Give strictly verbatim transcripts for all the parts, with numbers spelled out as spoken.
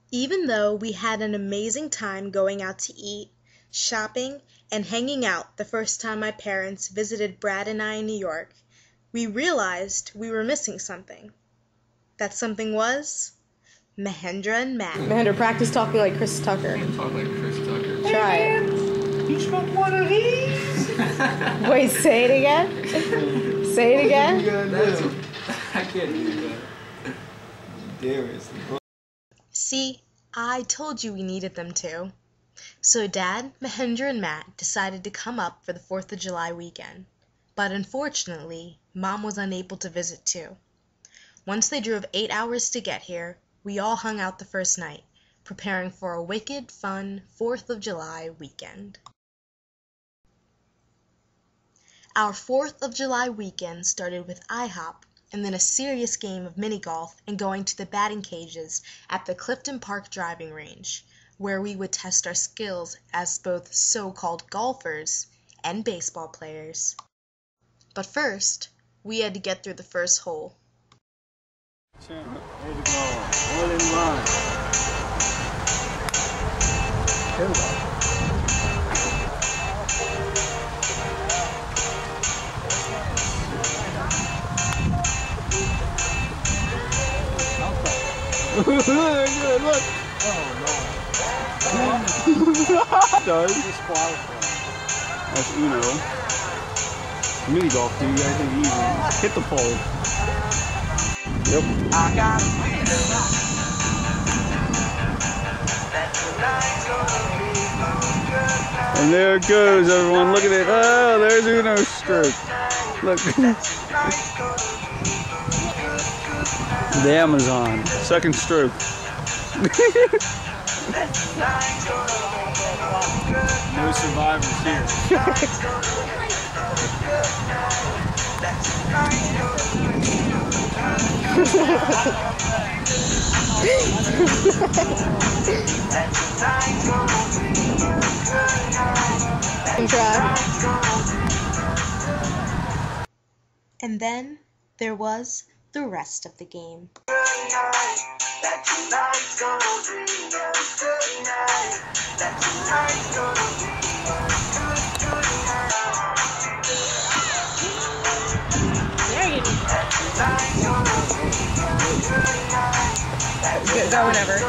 Even though we had an amazing time going out to eat, shopping, and hanging out the first time my parents visited Brad and I in New York, we realized we were missing something. That something was Mahendra and Matt. Mahendra, practice talking like Chris Tucker. I can talk like Chris Tucker. Try hey, it. You smoke one of these? Wait, say it again. Say it again. That's, I can't do that. Darius. See, I told you we needed them too. So Dad, Mahendra, and Matt decided to come up for the fourth of July weekend. But unfortunately, Mom was unable to visit too. Once they drove eight hours to get here, we all hung out the first night, preparing for a wicked, fun fourth of July weekend. Our fourth of July weekend started with IHOP and then a serious game of minigolf and going to the batting cages at the Clifton Park driving range, where we would test our skills as both so-called golfers and baseball players. But first, we had to get through the first hole. Way to go. All in line. Here we go. Look. Oh no. Does. That's Uno. Mini golf, dude. You guys think easy. Hit the pole. Yep. I got and there it goes, everyone. Look at it. Oh, there's Uno's stroke. Look. The Amazon. Second stroke. No survivors here. And then there was the rest of the game. Go whenever.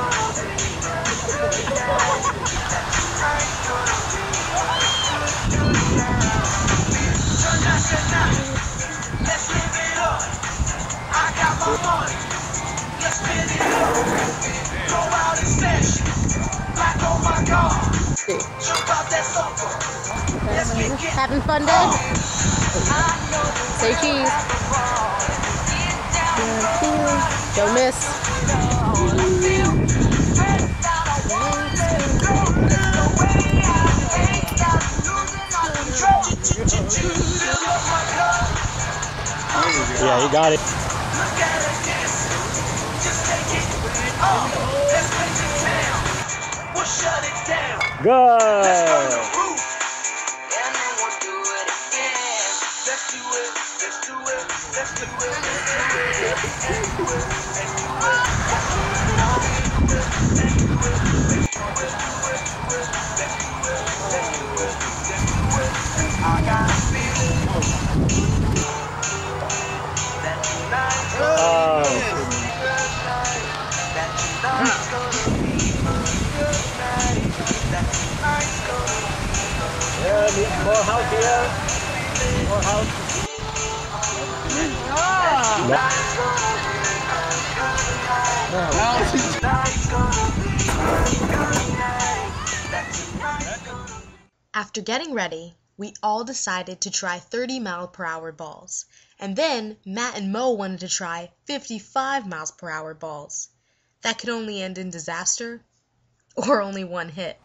Having fun, Dad? Say cheese. Don't miss. Yeah, he got it. Go! Yeah, more house here. More house. After getting ready, we all decided to try thirty mile per hour balls. And then Matt and Mo wanted to try fifty-five miles per hour balls. That could only end in disaster or only one hit.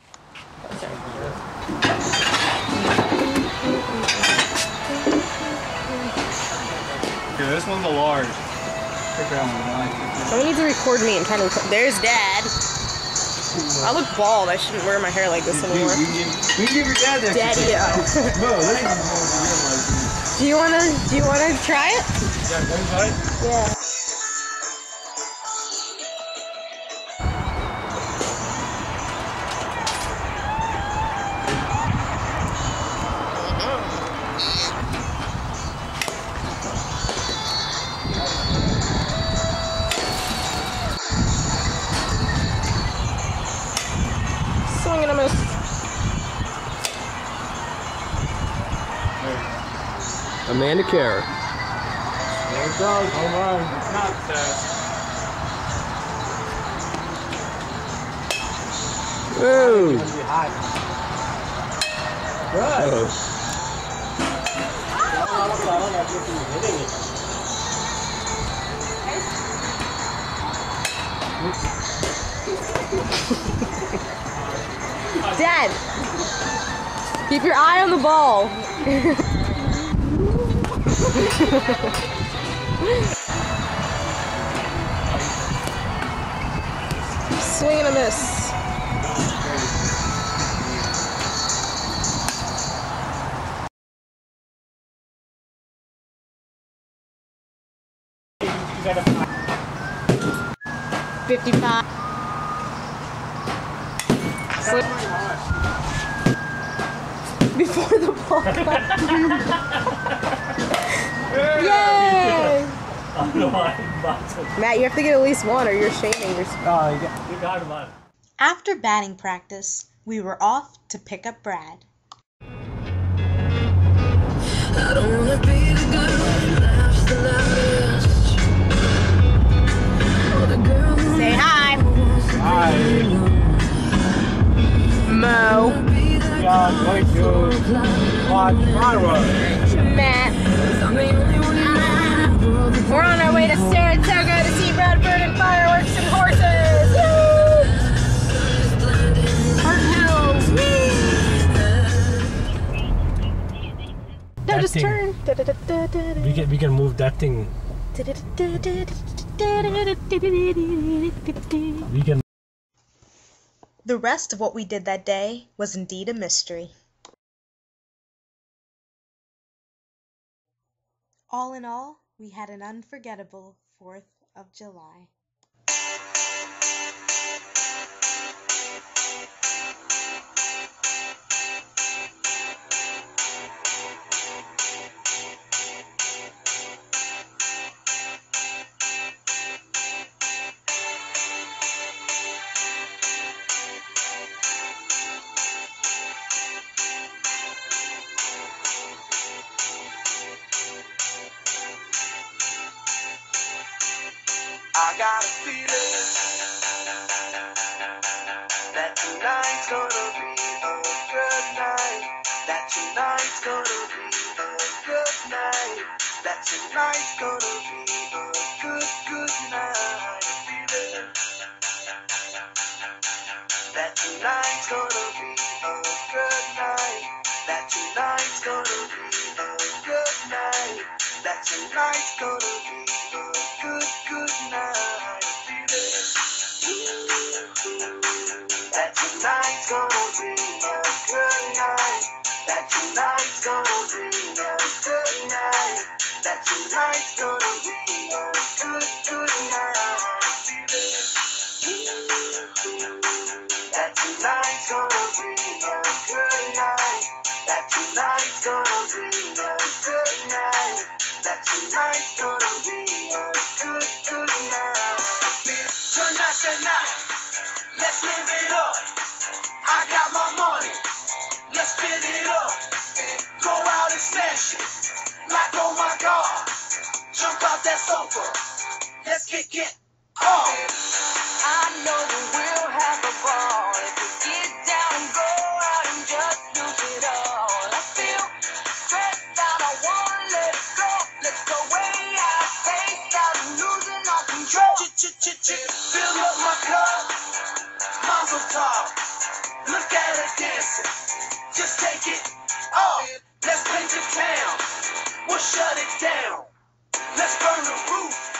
Okay, this one's a large. Pick that one. Someone needs to record me and try to record. There's Dad. I look bald. I shouldn't wear my hair like this anymore. We can give your dad that. Daddy, yeah. No, this one's Do you wanna? Do you wanna try it? Yeah, can you try it? Yeah. Amanda Kerr. There it goes. Home run. It's not fast. Ooh. It's gonna be hot. Good. Oh. Dad, keep your eye on the ball. Swing and a miss. Fifty-five. Slip. Before the ball. Yay! Matt, you have to get at least one or you're shaming yourself. Oh, you got, you got him on. After batting practice, we were off to pick up Brad. I don't wanna be the girl who laughs the loudest. Or the girl who Say hi. Hi. Mo. Yeah, going to watch fireworks. Matt. We're on our way to Saratoga to see Bradford and fireworks and horses. Woo! Hart Hills. Woo! No, just thing. turn. We can we can move that thing. We can. The rest of what we did that day was indeed a mystery. All in all, we had an unforgettable fourth of July. I got a feeling that tonight's gonna be a good night. That tonight's gonna be a good night. That tonight's gonna be a good, good night. A feeling that tonight's gonna be a good night. That tonight's gonna be a good night. That tonight's gonna be a good, good night. That tonight's gonna be a good night. That tonight's gonna be a good night. That tonight's gonna be a good, good night. That tonight's gonna be a good night. That tonight's gonna be a good night. That tonight's gonna be a good, good night. Tonight, tonight, let's live it up. I got my money, let's spend it up. Go out and smash it, like oh my God. Jump out that sofa, let's kick it off. I know that we'll have a ball if we get down and go out and just lose it all. I feel stressed out, I wanna let it go. Let's go way out, face out, and losing all control. Fill up my cup, Mazel tov. Look at her dancing, just take it off. Let's paint the town, we'll shut it down. Let's burn the roof.